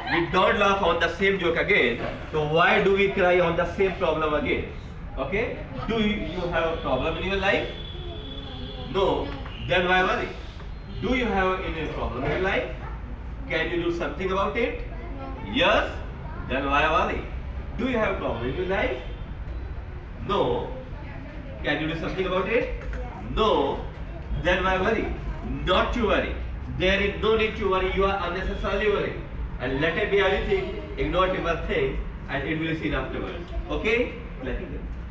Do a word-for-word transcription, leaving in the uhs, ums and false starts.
we don't laugh on the same joke again. So why do we cry on the same problem again? Okay? Do you, you have a problem in your life? No. Then why worry? Do you have any problem in your life? Can you do something about it? Yes. Then why worry? Do you have a problem in your life? No. Can you do something about it? No. Then why worry? Not to worry. There is no need to worry. You are unnecessarily worrying. And let it be anything. Ignore it one thing, and it will be seen afterwards. Okay? Let it go.